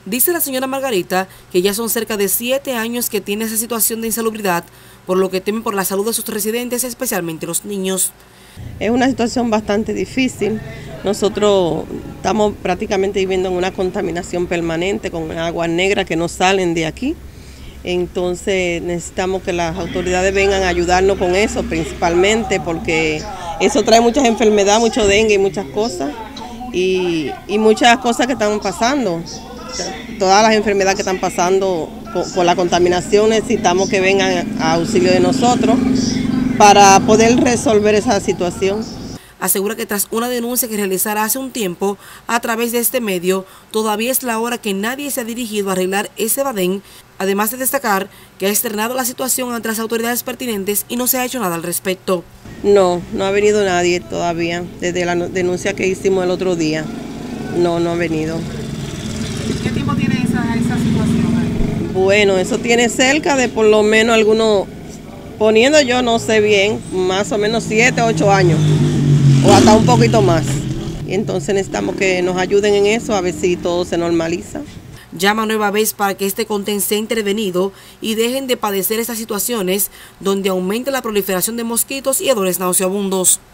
Dice la señora Margarita que ya son cerca de 7 años que tiene esa situación de insalubridad, por lo que temen por la salud de sus residentes, especialmente los niños. Es una situación bastante difícil. Nosotros estamos prácticamente viviendo en una contaminación permanente con aguas negras que no salen de aquí. Entonces necesitamos que las autoridades vengan a ayudarnos con eso, principalmente porque eso trae muchas enfermedades, mucho dengue y muchas cosas, y muchas cosas que están pasando. Todas las enfermedades que están pasando por la contaminación, necesitamos que vengan a auxilio de nosotros para poder resolver esa situación. Asegura que tras una denuncia que realizara hace un tiempo a través de este medio, todavía es la hora que nadie se ha dirigido a arreglar ese badén, además de destacar que ha externado la situación ante las autoridades pertinentes y no se ha hecho nada al respecto. No ha venido nadie todavía, desde la denuncia que hicimos el otro día. No ha venido. ¿Qué tiempo tiene esa situación? Bueno, eso tiene cerca de por lo menos algunos, poniendo yo no sé bien, más o menos 7 o 8 años, o hasta un poquito más. Y entonces necesitamos que nos ayuden en eso, a ver si todo se normaliza. Llama nueva vez para que este CONTEN sea intervenido y dejen de padecer estas situaciones donde aumenta la proliferación de mosquitos y hedores nauseabundos.